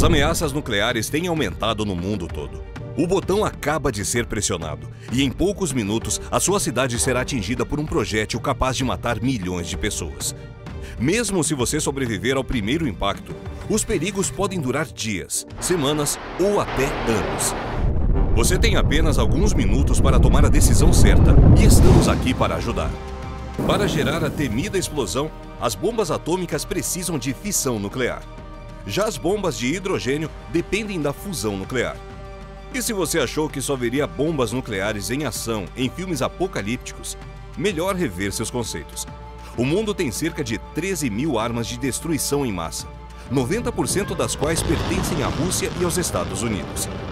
As ameaças nucleares têm aumentado no mundo todo. O botão acaba de ser pressionado e em poucos minutos a sua cidade será atingida por um projétil capaz de matar milhões de pessoas. Mesmo se você sobreviver ao primeiro impacto, os perigos podem durar dias, semanas ou até anos. Você tem apenas alguns minutos para tomar a decisão certa e estamos aqui para ajudar. Para gerar a temida explosão, as bombas atômicas precisam de fissão nuclear. Já as bombas de hidrogênio dependem da fusão nuclear. E se você achou que só veria bombas nucleares em ação em filmes apocalípticos, melhor rever seus conceitos. O mundo tem cerca de 13 mil armas de destruição em massa, 90% das quais pertencem à Rússia e aos Estados Unidos.